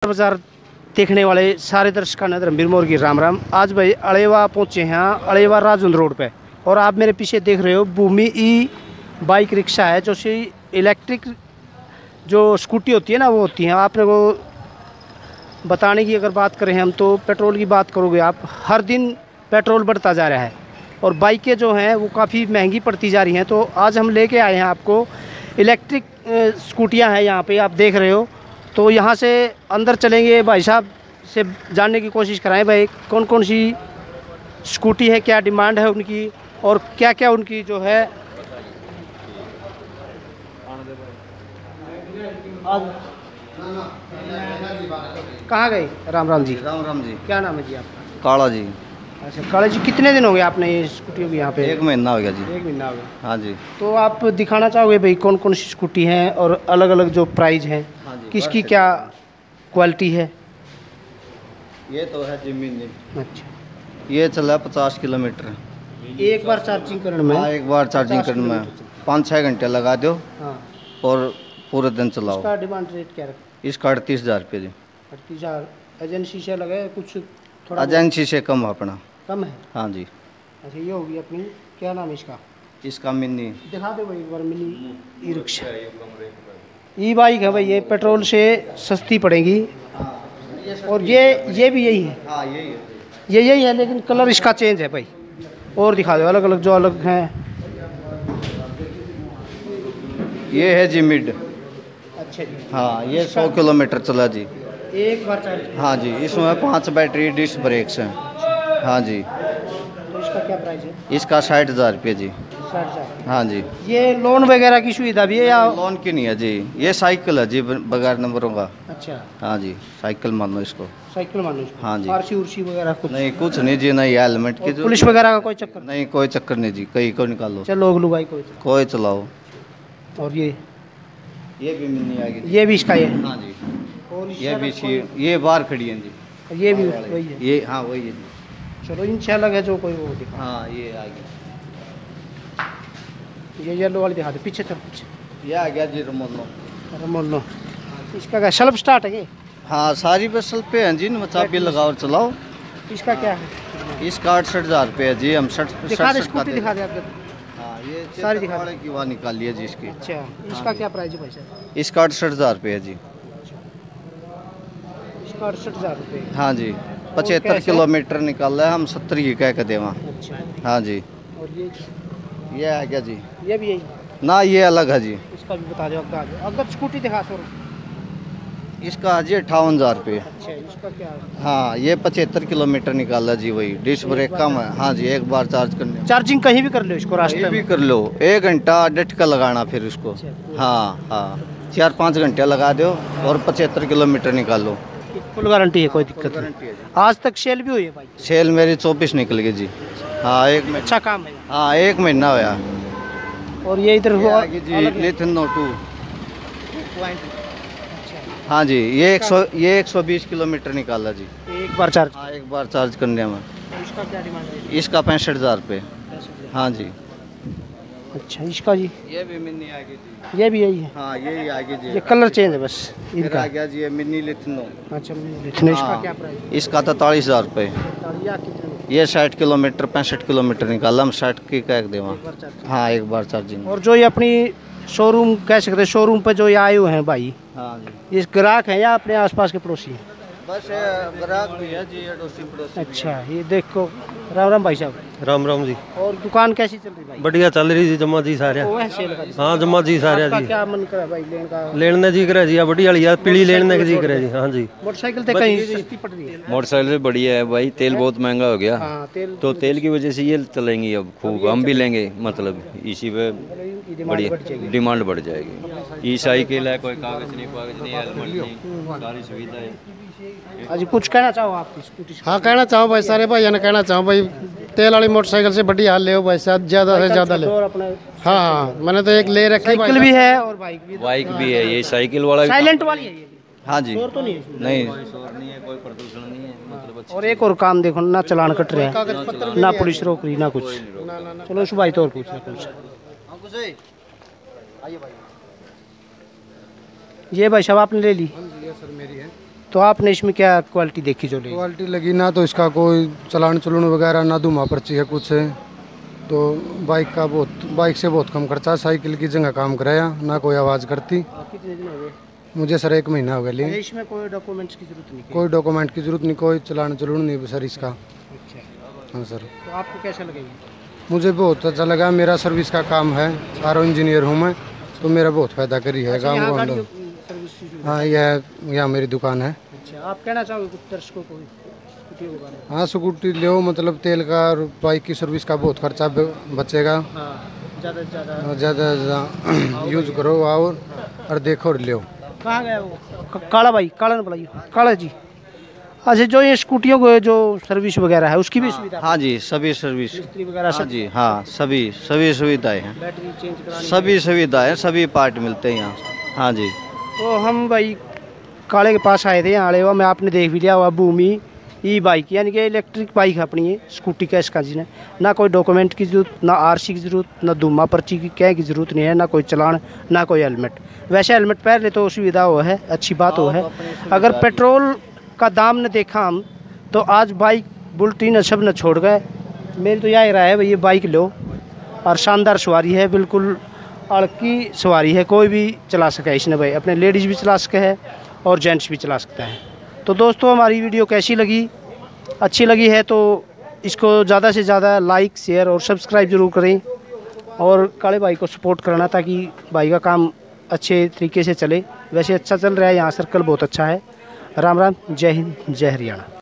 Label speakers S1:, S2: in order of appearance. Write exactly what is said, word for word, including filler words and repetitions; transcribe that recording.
S1: बाज़ार देखने वाले सारे दर्शकों ने धर्मवीर मोर की राम राम। आज भाई अलेवा पहुँचे हैं, अलेवा राजवंद रोड पे, और आप मेरे पीछे देख रहे हो भूमि ई बाइक रिक्शा है, जो सी इलेक्ट्रिक जो स्कूटी होती है ना वो होती है। आपने वो बताने की अगर बात करें हम, तो पेट्रोल की बात करोगे आप, हर दिन पेट्रोल बढ़ता जा रहा है और बाइकें जो हैं वो काफ़ी महंगी पड़ती जा रही हैं। तो आज हम लेके आए हैं आपको इलेक्ट्रिक स्कूटियां हैं, यहाँ पे आप देख रहे हो। तो यहाँ से अंदर चलेंगे, भाई साहब से जानने की कोशिश कराएं भाई कौन कौन सी स्कूटी है, क्या डिमांड है उनकी और क्या क्या उनकी जो है। कहाँ गए? राम राम जी।
S2: राम राम जी।
S1: क्या नाम है जी आपका?
S2: काला जी।
S1: अच्छा काला जी, कितने दिन हो गए आपने ये स्कूटी भी यहाँ पे?
S2: एक महीना हो गया जी।
S1: एक महीना हो गया।
S2: हाँ जी।
S1: तो आप दिखाना चाहोगे भाई कौन कौन सी स्कूटी हैं और अलग अलग जो प्राइस हैं,
S2: हाँ जी,
S1: किसकी क्या क्वालिटी है?
S2: ये तो है जिमिनी।
S1: अच्छा,
S2: ये चला पचास किलोमीटर
S1: एक बार चार्जिंग करने में?
S2: हाँ, एक बार चार्जिंग करने में पाँच छः घंटे लगा दो। हाँ। और पूरे दिन चलाओ।
S1: इसका डिमांड रेट क्या रखा?
S2: इसका अड़तीस हज़ार रुपये जी।
S1: अड़तीस हज़ार। एजेंसी से लगा कुछ थोड़ा?
S2: एजेंसी से कम अपना
S1: कम है।
S2: हाँ जी।
S1: अच्छा, ये होगी अपनी, क्या नाम है इसका?
S2: इसका मिनी।
S1: दिखा दो भाई एक बार mini e rickshaw. E bike है भाई, ये पेट्रोल से सस्ती पड़ेगी। और ये ये भी यही है?
S2: हाँ यही है।
S1: ये यही है, लेकिन कलर इसका चेंज है भाई। और दिखा दो अलग अलग जो अलग हैं।
S2: ये है जी मिड।
S1: अच्छा जी।
S2: हाँ, ये सौ किलोमीटर चला जी
S1: एक बार चार्ज?
S2: हाँ जी। इसमें पांच बैटरी डिस्क ब्रेक्स हैं। हाँ जी।
S1: तो इसका क्या प्राइस है?
S2: इसका साठ हज़ार रुपये जी।
S1: साठ हज़ार।
S2: हाँ जी।
S1: ये लोन वगैरह की सुविधा भी है या?
S2: लोन की नहीं है जी, ये साइकिल है जी बगैर नंबरों का।
S1: अच्छा।
S2: हाँ जी, साइकिल मान लो इसको।
S1: साइकिल मान लो इसको।
S2: हाँ जी।
S1: आरसी उर्सी वगैरह कुछ
S2: नहीं, कुछ नहीं जी, नहीं हेलमेट की जो
S1: पुलिस वगैरह का कोई चक्कर
S2: नहीं, कोई चक्कर नहीं जी, कहीं को निकालो
S1: चलो लोग भाई कोई।
S2: कोई चलाओ।
S1: और ये
S2: ये भी मिलनी आएगी।
S1: ये भी इसका है?
S2: हाँ जी।
S1: और
S2: ये भी सी- ये बाहर खड़ी है जी।
S1: ये भी वही है?
S2: ये हाँ वही है जी।
S1: चलो इनसे अलग है जो कोई वो दिखा।
S2: हाँ ये आ गया,
S1: ये येलो वाली दिखा दो, पीछे चल पीछे।
S2: ये आ गया जी रमोनो।
S1: रमोनो। इसका क्या सेल्फ स्टार्ट है ये?
S2: हाँ, सारी बसल पे हैं जी, चाबी लगाओ और चलाओ।
S1: इसका क्या है?
S2: इसका अड़सठ हज़ार रुपये है जी। हम सठ
S1: दिखा दे, स्कूटी दिखा दे आप।
S2: हाँ, ये
S1: सारी दिखा
S2: वाले की वहाँ निकाली है जी इसकी।
S1: अच्छा, इसका क्या प्राइस है भाई साहब?
S2: इसका अड़सठ हज़ार रुपये है जी।
S1: इसका अड़सठ हज़ार रुपये?
S2: हाँ जी। पचहत्तर किलोमीटर निकाला है, हम सत्तर ही कह के देवा।
S1: अच्छा।
S2: हाँ जी।
S1: और ये
S2: ये आ गया जी।
S1: ये भी यही?
S2: ना, ये अलग है जी।
S1: इसका भी बता दो अगर अगर स्कूटी दिखा सो।
S2: इसका है जी अट्ठावन हज़ार रुपये।
S1: अच्छा, इसका क्या है?
S2: हाँ, ये पचहत्तर किलोमीटर निकाला जी, वही डिस्क ब्रेक कम है। हाँ जी, एक बार चार्ज करने
S1: चार्जिंग कहीं भी कर लो इसको, रास्ते
S2: भी
S1: में
S2: कर लो, एक घंटा डट का लगाना फिर उसको। हाँ हाँ, चार पाँच घंटे लगा दो और पचहत्तर किलोमीटर निकालो।
S1: फुल गारंटी है, कोई दिक्कत नहीं।
S2: गारंटी है जी।
S1: आज तक सेल भी हुई है भाई?
S2: सेल मेरी चौबीस निकल गई जी। हाँ, एक महीना।
S1: अच्छा काम है।
S2: हाँ, एक महीना होया।
S1: और ये इधर
S2: ये जी लिथिनो टू। हाँ जी, ये एक सौ ये एक सौ बीस किलोमीटर निकाला जी
S1: एक बार चार्ज?
S2: हाँ, एक बार चार्ज करने में।
S1: इसका क्या डिमांड है?
S2: इसका पैंसठ हज़ार रुपये। हाँ जी।
S1: अच्छा, इसका जी?
S2: ये भी मिनी आएगी जी।
S1: ये भी यही है?
S2: हाँ, यही आएगी जी।
S1: ये कलर चेंज है बस
S2: इनका
S1: इनका?
S2: आ गया जी, ये मिनी लिथिनो।
S1: अच्छा, लिथनो। इसका क्या प्राइस?
S2: इसका तैंतालीस हज़ार रुपये।
S1: कितने?
S2: ये साठ किलोमीटर पैंसठ किलोमीटर निकाला हम, साठ की कह देवा। हाँ, एक बार चार्जिंग।
S1: और जो ये अपनी शोरूम कह सकते हैं, शोरूम पर जो ये आए हुए हैं भाई,
S2: हाँ जी,
S1: ये ग्राहक हैं या अपने आसपास के पड़ोसी हैं?
S2: बस ग्राहक भी है जी, अड़ोसी पड़ोसी।
S1: अच्छा, ये देखो। राम राम भाई साहब।
S3: राम राम जी।
S1: और दुकान कैसी चल रही भाई?
S3: बढ़िया चल रही जी, जम्मा जी सारे।
S1: वो है सेल का?
S3: हाँ, जम्मा जी सारे
S1: आपका
S3: जी।
S1: क्या मन करा भाई लेने का?
S3: लेने जी करे जी, आ बढ़िया वाली यार, पीली लेने की जी करे जी। हाँ जी।
S1: मोटरसाइकिल तो कहीं सस्ती पड़ रही है?
S4: मोटरसाइकिल बढ़िया है भाई, तेल बहुत महंगा हो गया।
S1: हाँ, तेल
S4: तो तेल की वजह से ये चलेंगी अब खूब, हम भी लेंगे, मतलब इसी पे बढ़िया डिमांड बढ़ जाएगी। ई साइकिल है, कोई कागज नहीं कागज नहीं, हेलमेट नहीं, सारी सुविधा है।
S1: आज कुछ कहना चाहो आप स्कूटी?
S5: हाँ, कहना चाहूँ भाई, सारे भाई ने कहना चाहूँ भाई, तेल वाली मोटरसाइकिल से बढ़िया हाल ले भाई साहब, ज़्यादा से ज़्यादा ले। हाँ हाँ, मैंने तो एक ले रखी।
S1: साइकिल भी है और बाइक भी?
S4: बाइक भी है, ये साइकिल वाला
S1: साइलेंट वाली है ये?
S2: हाँ जी।
S1: शोर तो नहीं है?
S2: नहीं,
S4: शोर नहीं है, कोई प्रदूषण नहीं है, मतलब।
S1: और एक और काम देखो ना, चालान कट रहे हैं ना, पुलिस रोक रही ना कुछ। चलो उस भाई तो और पूछना कुछ। ये भाई साहब आपने ले ली?
S5: ये सर मेरी है।
S1: तो आपने इसमें क्या क्वालिटी देखी जो ली?
S5: क्वालिटी लगी ना तो इसका कोई चलान चलून वगैरह ना धुआं पर्ची है कुछ है, तो बाइक का बहुत बाइक से बहुत कम खर्चा, साइकिल की जगह काम कराया, ना कोई आवाज़ करती।
S1: कितने दिन हो गए?
S5: मुझे सर एक महीना हो गया लिए।
S1: इसमें कोई डॉक्यूमेंट्स की जरूरत नहीं?
S5: कोई डॉक्यूमेंट की जरूरत नहीं, कोई चलान चलून नहीं सर इसका।
S1: अच्छा,
S5: हाँ सर।
S1: तो आपको कैसा लगेगा?
S5: मुझे बहुत अच्छा लगा, मेरा सर्विस का काम है, आर इंजीनियर हूँ मैं, तो मेरा बहुत फ़ायदा करी है काम को अंदर। हाँ यह यहाँ मेरी दुकान है।
S1: अच्छा, आप कहना चाहोगे कुछ दर्शकों को स्कूटी के बारे में?
S5: हाँ स्कूटी लो, मतलब तेल का और बाइक की सर्विस का बहुत खर्चा ब- बचेगा।
S1: हाँ, ज़्यादा से ज़्यादा
S5: और ज़्यादा से ज़्यादा यूज करो आओ और देखो और लो।
S1: कहाँ गया वो? क- काला भाई, काला ने बुलाइए, काला जी। अच्छा, जो ये स्कूटियों को जो सर्विस वगैरह है उसकी भी सुविधा?
S2: हाँ जी, सभी सर्विस।
S1: मिस्त्री वगैरह
S2: हाँ
S1: सब?
S2: जी, हाँ सभी सभी सुविधाएं हैं,
S1: बैटरी चेंज करानी?
S2: सभी सुविधाएं, सभी पार्ट मिलते हैं यहाँ। हाँ जी।
S1: तो हम भाई काले के पास आए थे यहाँ अलेवा में, आपने देख भी लिया हुआ भूमि ई बाइक, यानी कि इलेक्ट्रिक बाइक है अपनी, ये स्कूटी का इसका जी ने ना कोई डॉक्यूमेंट की जरूरत, ना आरसी की जरूरत, ना धुआं पर्ची की क्या की जरूरत नहीं है, ना कोई चलान, ना कोई हेलमेट। वैसे हेलमेट पहन ले तो सुविधा वो है, अच्छी बात वो है। अगर पेट्रोल का दाम ने देखा हम तो आज बाइक बुलेटिन न सब न छोड़ गए। मेरी तो यही राय है भाई, ये बाइक लो, और शानदार सवारी है, बिल्कुल अड़की सवारी है, कोई भी चला सके इसने भाई, अपने लेडीज़ भी चला सके है और जेंट्स भी चला सकते हैं। तो दोस्तों हमारी वीडियो कैसी लगी? अच्छी लगी है तो इसको ज़्यादा से ज़्यादा लाइक शेयर और सब्सक्राइब जरूर करें, और काले भाई को सपोर्ट करना ताकि भाई का काम अच्छे तरीके से चले। वैसे अच्छा चल रहा है यहाँ, सर्कल बहुत अच्छा है। राम राम, जय हिंद, जय हरियाणा।